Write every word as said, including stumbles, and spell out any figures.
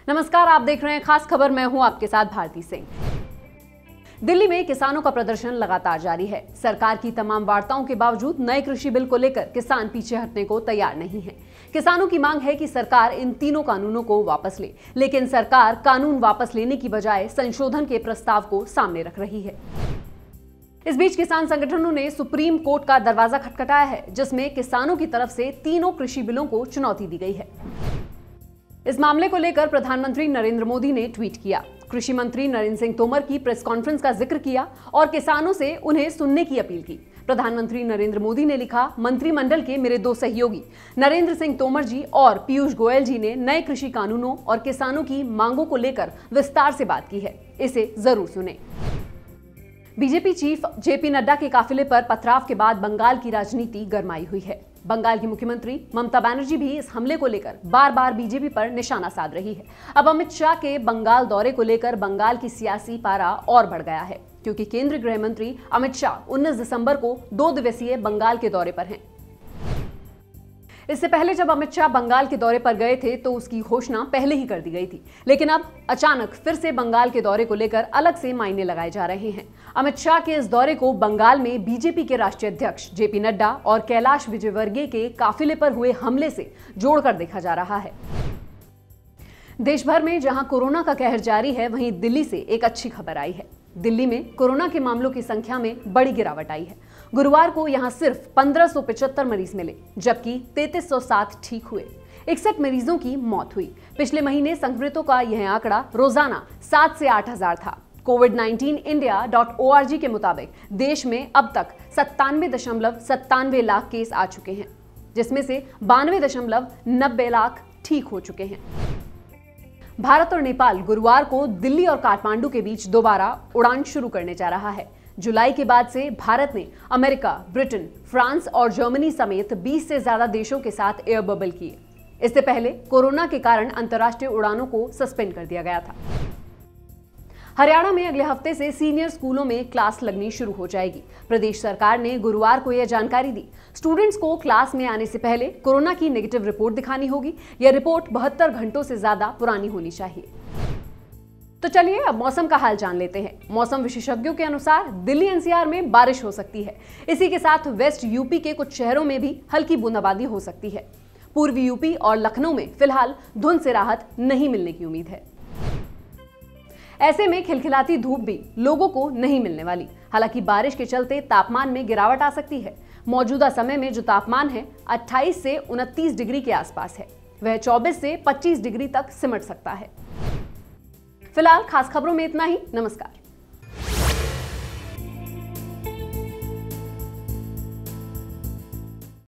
नमस्कार, आप देख रहे हैं खास खबर। मैं हूं आपके साथ भारती सिंह। दिल्ली में किसानों का प्रदर्शन लगातार जारी है। सरकार की तमाम वार्ताओं के बावजूद नए कृषि बिल को लेकर किसान पीछे हटने को तैयार नहीं है। किसानों की मांग है कि सरकार इन तीनों कानूनों को वापस ले, लेकिन सरकार कानून वापस लेने की बजाय संशोधन के प्रस्ताव को सामने रख रही है। इस बीच किसान संगठनों ने सुप्रीम कोर्ट का दरवाजा खटखटाया है, जिसमें किसानों की तरफ से तीनों कृषि बिलों को चुनौती दी गई है। इस मामले को लेकर प्रधानमंत्री नरेंद्र मोदी ने ट्वीट किया, कृषि मंत्री नरेंद्र सिंह तोमर की प्रेस कॉन्फ्रेंस का जिक्र किया और किसानों से उन्हें सुनने की अपील की। प्रधानमंत्री नरेंद्र मोदी ने लिखा, मंत्रिमंडल के मेरे दो सहयोगी नरेंद्र सिंह तोमर जी और पीयूष गोयल जी ने नए कृषि कानूनों और किसानों की मांगों को लेकर विस्तार से बात की है, इसे जरूर सुने। बीजेपी चीफ जेपी नड्डा के काफिले पर पथराव के बाद बंगाल की राजनीति गरमाई हुई है। बंगाल की मुख्यमंत्री ममता बनर्जी भी इस हमले को लेकर बार बार बीजेपी पर निशाना साध रही है। अब अमित शाह के बंगाल दौरे को लेकर बंगाल की सियासी पारा और बढ़ गया है, क्योंकि केंद्रीय गृह मंत्री अमित शाह उन्नीस दिसंबर को दो दिवसीय बंगाल के दौरे पर हैं। इससे पहले जब अमित शाह बंगाल के दौरे पर गए थे तो उसकी घोषणा पहले ही कर दी गई थी, लेकिन अब अचानक फिर से बंगाल के दौरे को लेकर अलग से मायने लगाए जा रहे हैं। अमित शाह के इस दौरे को बंगाल में बीजेपी के राष्ट्रीय अध्यक्ष जेपी नड्डा और कैलाश विजयवर्गीय के काफिले पर हुए हमले से जोड़कर देखा जा रहा है। देश भर में जहां कोरोना का कहर जारी है, वहीं दिल्ली से एक अच्छी खबर आई है। दिल्ली में कोरोना के मामलों की संख्या में बड़ी गिरावट आई है। गुरुवार को यहां सिर्फ पंद्रह सौ पचहत्तर मरीज मिले, जबकि तैंतीस सौ सात ठीक हुए। इकसठ मरीजों की मौत हुई। पिछले महीने संक्रमितों का यह आंकड़ा रोजाना सात से आठ हजार था। Covid nineteen India dot O R G के मुताबिक देश में अब तक सत्तानवे दशमलव सत्तानवे लाख केस आ चुके हैं, जिसमें से बानवे दशमलव नब्बे लाख ठीक हो चुके हैं। भारत और नेपाल गुरुवार को दिल्ली और काठमांडू के बीच दोबारा उड़ान शुरू करने जा रहा है। जुलाई के बाद से भारत ने अमेरिका, ब्रिटेन, फ्रांस और जर्मनी समेत बीस से ज्यादा देशों के साथ एयर बबल किए। इससे पहले कोरोना के कारण अंतर्राष्ट्रीय उड़ानों को सस्पेंड कर दिया गया था। हरियाणा में अगले हफ्ते से सीनियर स्कूलों में क्लास लगनी शुरू हो जाएगी। प्रदेश सरकार ने गुरुवार को यह जानकारी दी। स्टूडेंट्स को क्लास में आने से पहले कोरोना की नेगेटिव रिपोर्ट दिखानी होगी। यह रिपोर्ट बहत्तर घंटों से ज्यादा पुरानी होनी चाहिए। तो चलिए अब मौसम का हाल जान लेते हैं। मौसम विशेषज्ञों के अनुसार दिल्ली एन सी आर में बारिश हो सकती है। इसी के साथ वेस्ट यूपी के कुछ शहरों में भी हल्की बूंदाबांदी हो सकती है। पूर्वी यूपी और लखनऊ में फिलहाल धुंध से राहत नहीं मिलने की उम्मीद है। ऐसे में खिलखिलाती धूप भी लोगों को नहीं मिलने वाली। हालांकि बारिश के चलते तापमान में गिरावट आ सकती है। मौजूदा समय में जो तापमान है अट्ठाईस से उनतीस डिग्री के आसपास है, वह चौबीस से पच्चीस डिग्री तक सिमट सकता है। फिलहाल खास खबरों में इतना ही। नमस्कार।